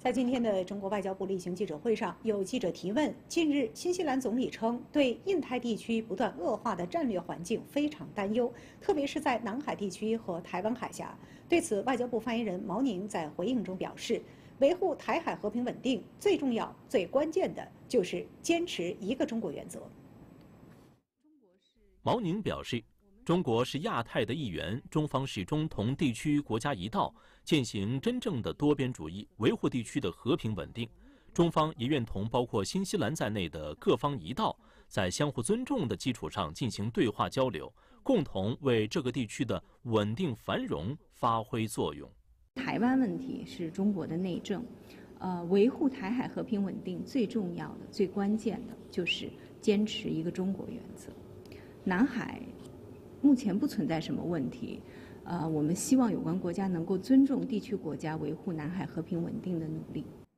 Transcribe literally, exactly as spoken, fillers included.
在今天的中国外交部例行记者会上，有记者提问：近日，新西兰总理称对印太地区不断恶化的战略环境非常担忧，特别是在南海地区和台湾海峡。对此，外交部发言人毛宁在回应中表示，维护台海和平稳定最重要、最关键的就是坚持一个中国原则。 毛宁表示，中国是亚太的一员，中方始终同地区国家一道，践行真正的多边主义，维护地区的和平稳定。中方也愿同包括新西兰在内的各方一道，在相互尊重的基础上进行对话交流，共同为这个地区的稳定繁荣发挥作用。 台湾问题是中国的内政，呃，维护台海和平稳定最重要的、最关键的就是坚持一个中国原则。南海目前不存在什么问题，呃，我们希望有关国家能够尊重地区国家维护南海和平稳定的努力。